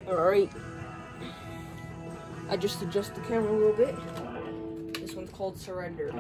Alright. I just adjust the camera a little bit. This one's called Surrender.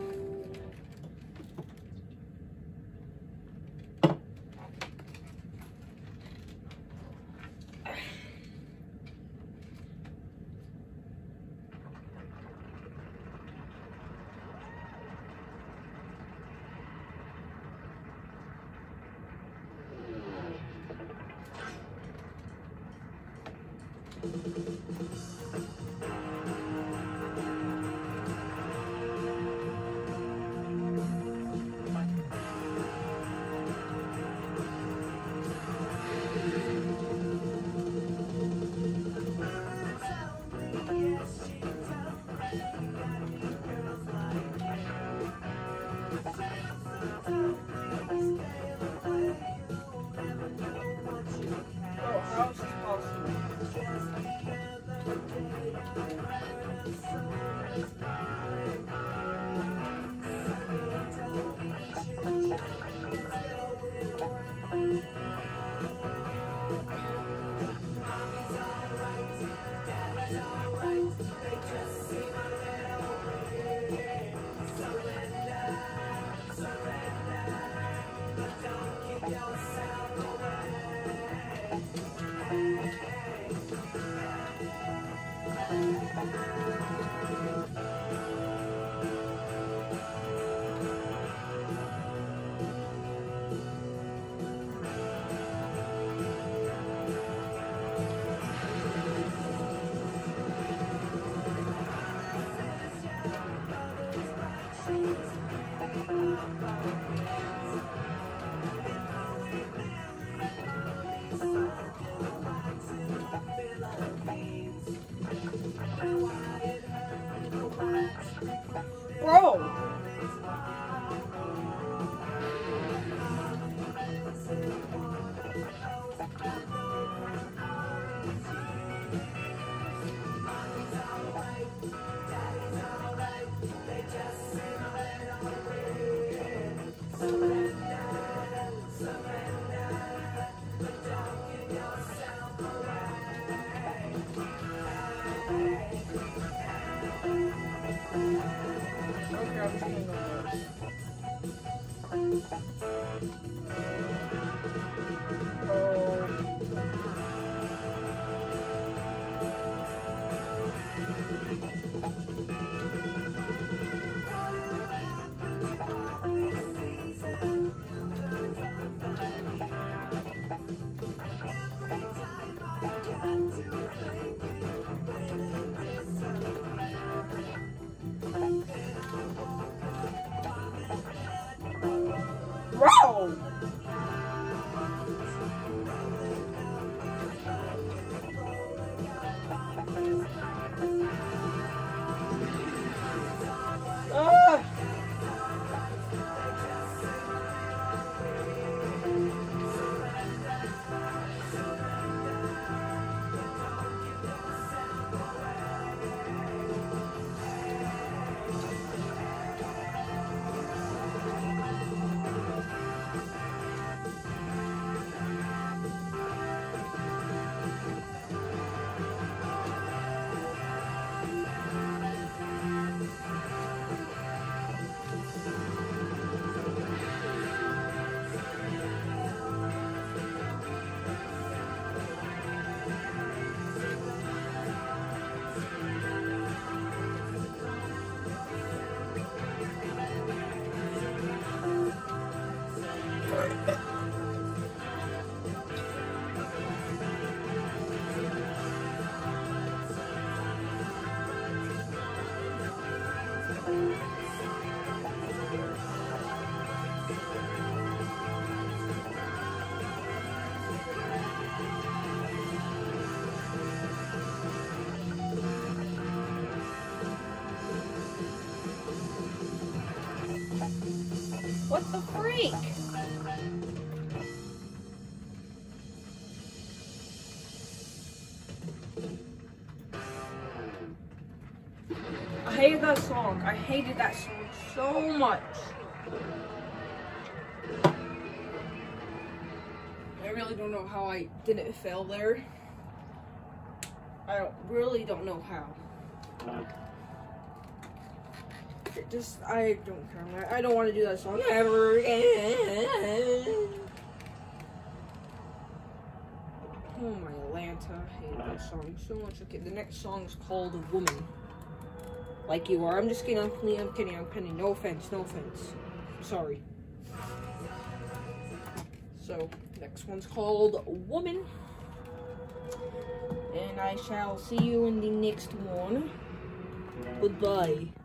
Bro! Bro! What the freak? I hated that song. I hated that song so much. I really don't know how I didn't fail there. really don't know how. I don't care. I don't want to do that song ever again. Oh my Atlanta, I hate that song so much. Okay, the next song is called Woman. Like you are. I'm just kidding, I'm kidding. No offense. Sorry. So, next one's called Woman. And I shall see you in the next one. Goodbye.